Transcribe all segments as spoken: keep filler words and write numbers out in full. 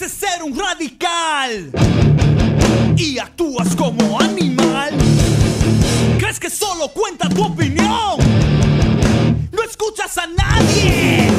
Dices ser un radical y actúas como animal. ¿Crees que solo cuenta tu opinión? No escuchas a nadie.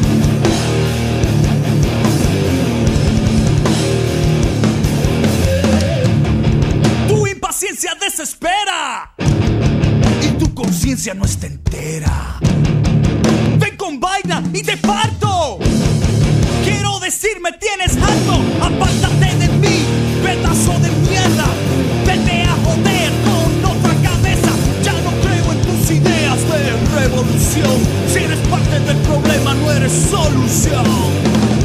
Tu impaciencia desespera y tu conciencia no está entera. Ven con vaina y te parto. Quiero decir, me tienes harto. Apártate de mí, pedazo de mierda. Vete a joder con otra cabeza. Ya no creo en tus ideas de revolución. Si eres parte del problema, no eres solución.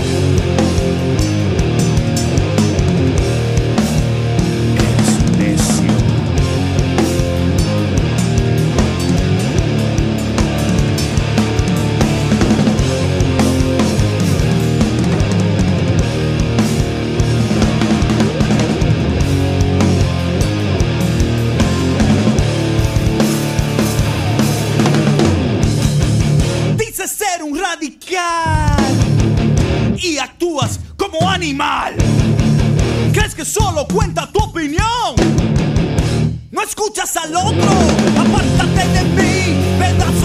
Ser un radical y actúas como animal. ¿Crees que solo cuenta tu opinión? No escuchas al otro. Apártate de mí, pedazo